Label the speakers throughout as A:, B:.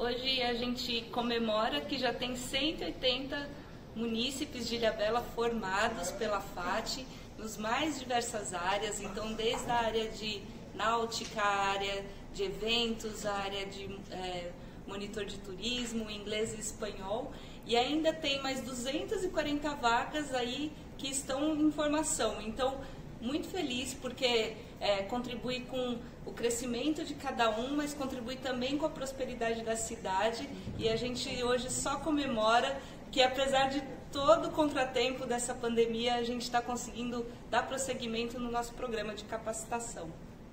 A: Hoje a gente comemora que já tem 180 munícipes de Ilhabela formados pela FAT nos mais diversas áreas, então desde a área de náutica, a área de eventos, a área de monitor de turismo, inglês e espanhol, e ainda tem mais 240 vagas aí que estão em formação. Então, muito feliz porque contribui com o crescimento de cada um, mas contribui também com a prosperidade da cidade, e a gente hoje só comemora que, apesar de todo o contratempo dessa pandemia, a gente está conseguindo dar prosseguimento no nosso programa de capacitação.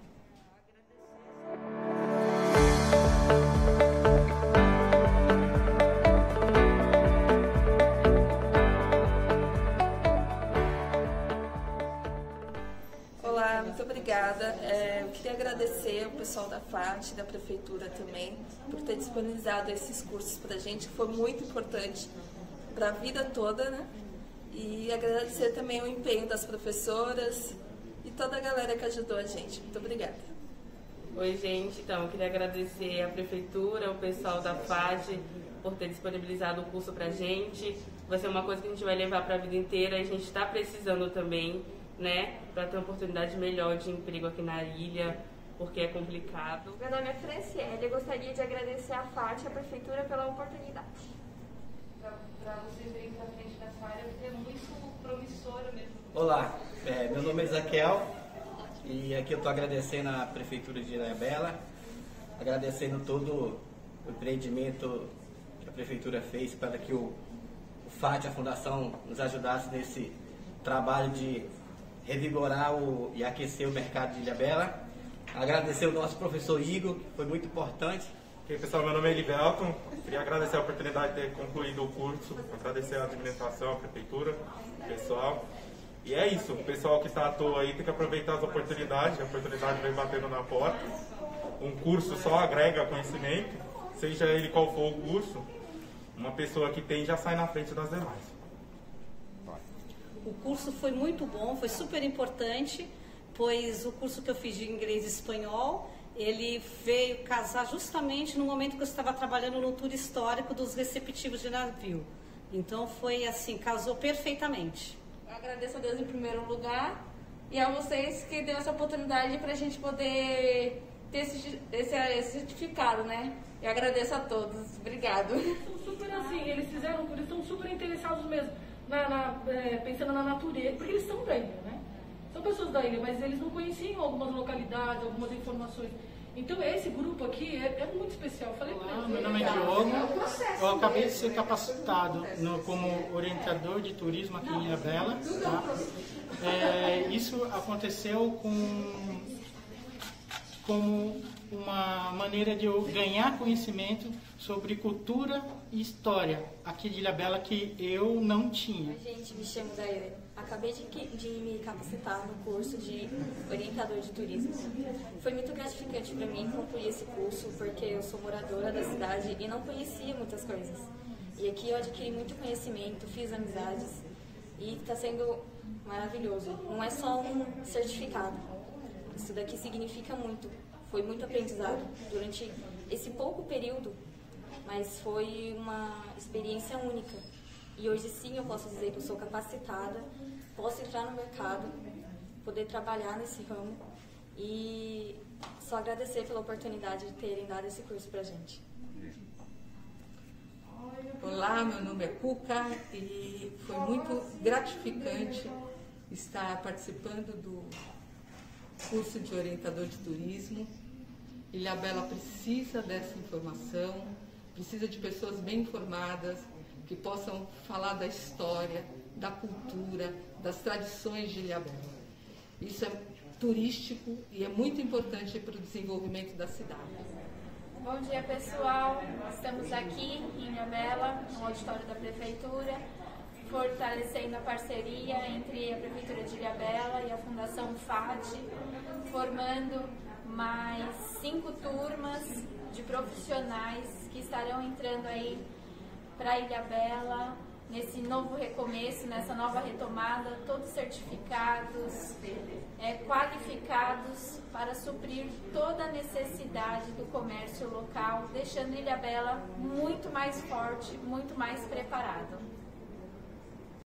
B: Olá, muito obrigada. Eu queria agradecer ao pessoal da FAT, da Prefeitura também, por ter disponibilizado esses cursos para a gente, que foi muito importante para a vida toda, né? E agradecer também o empenho das professoras e toda a galera que ajudou a gente. Muito obrigada.
C: Oi, gente. Então, eu queria agradecer a Prefeitura, o pessoal da FAT, por ter disponibilizado o curso para a gente. Vai ser uma coisa que a gente vai levar para a vida inteira, e a gente está precisando também, né, para ter uma oportunidade melhor de emprego aqui na ilha, porque é complicado.
D: Meu nome é Franciele, eu gostaria de agradecer à FAT e à Prefeitura pela oportunidade.
A: Para vocês irem para frente nessa área, é muito promissora mesmo.
E: Olá, meu nome é Ezequiel e aqui eu estou agradecendo à Prefeitura de Ilhabela, agradecendo todo o empreendimento que a Prefeitura fez para que o FAT, a Fundação, nos ajudasse nesse trabalho de revigorar e aquecer o mercado de Ilhabela. Agradecer o nosso professor Igor, que foi muito importante.
F: E aí, pessoal, meu nome é Elivelton. Queria agradecer a oportunidade de ter concluído o curso, agradecer a administração, a prefeitura, o pessoal. E é isso, o pessoal que está à toa aí tem que aproveitar as oportunidades, a oportunidade vem batendo na porta. Um curso só agrega conhecimento, seja ele qual for o curso, uma pessoa que tem já sai na frente das demais.
G: O curso foi muito bom, foi super importante, pois o curso que eu fiz de inglês e espanhol, ele veio casar justamente no momento que eu estava trabalhando no tour histórico dos receptivos de navio. Então foi assim, casou perfeitamente.
H: Eu agradeço a Deus em primeiro lugar e a vocês que deu essa oportunidade para a gente poder ter esse certificado, né? Eu agradeço a todos. Obrigado.
I: São super assim, eles estão super interessados mesmo, pensando na natureza, porque eles são da ilha, né? São pessoas da ilha, mas eles não conheciam algumas localidades, algumas informações. Então esse grupo aqui é muito especial. Falei para eles.
J: Meu nome é Diogo, eu acabei de ser capacitado como orientador de turismo aqui em Ilhabela. Tá? Isso aconteceu como uma maneira de eu ganhar conhecimento sobre cultura e história aqui de Ilhabela que eu não tinha.
K: Oi, gente, me chamo Daiane. Acabei de me capacitar no curso de orientador de turismo. Foi muito gratificante para mim concluir esse curso, porque eu sou moradora da cidade e não conhecia muitas coisas. E aqui eu adquiri muito conhecimento, fiz amizades e está sendo maravilhoso. Não é só um certificado. Isso daqui significa muito. Foi muito aprendizado durante esse pouco período, mas foi uma experiência única. E hoje sim eu posso dizer que eu sou capacitada, posso entrar no mercado, poder trabalhar nesse ramo e só agradecer pela oportunidade de terem dado esse curso pra gente.
L: Olá, meu nome é Cuca e foi muito gratificante estar participando do curso de orientador de turismo. Ilhabela precisa dessa informação, precisa de pessoas bem informadas, que possam falar da história, da cultura, das tradições de Ilhabela. Isso é turístico e é muito importante para o desenvolvimento da cidade.
D: Bom dia, pessoal. Estamos aqui em Ilhabela, no auditório da Prefeitura, fortalecendo a parceria entre a Prefeitura de Ilhabela e a Fundação FAT, formando mais 5 turmas de profissionais que estarão entrando aí para Ilhabela, nesse novo recomeço, nessa nova retomada, todos certificados, qualificados para suprir toda a necessidade do comércio local, deixando Ilhabela muito mais forte, muito mais preparado.